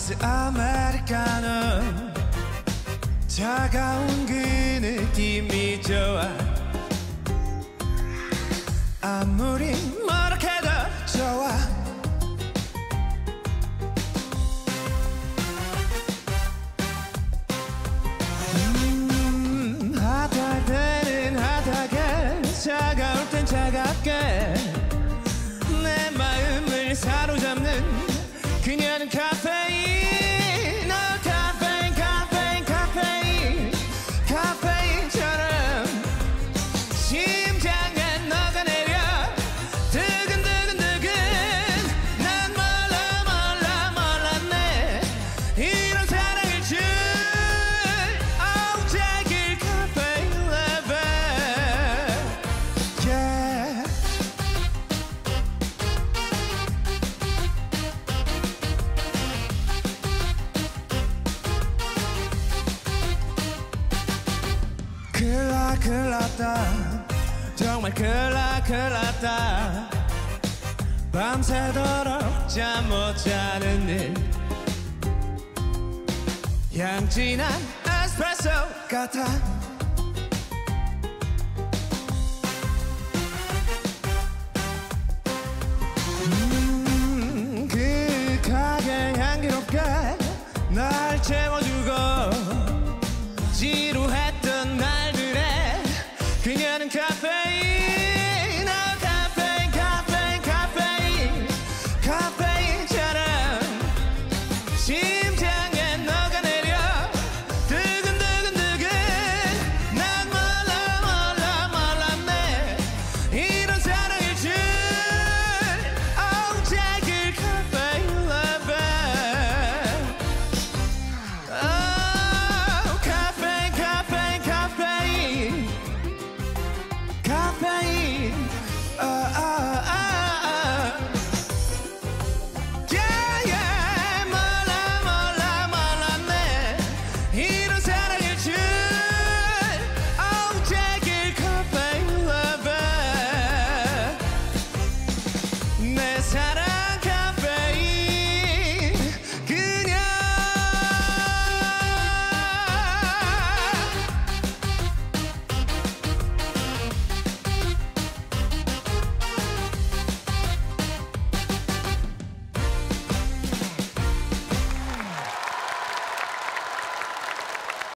아이스 아메리카노 차가운 그 느낌이 좋아 아무리 뭐라해도 좋아 핫할 때는 핫하게 차가울 땐 차갑게 내 마음을 사로잡는 그녀는 카페인 카페인 카페인 카페인 카페인처럼 심장에 녹아내려 두근두근두근 난 몰랐네 이런 사랑일 줄 Oh take it caffeine lover yeah 큰일 났다 정말 큰일 났다 밤새도록 잠 못 자는 일 향진한 에스프레소 같아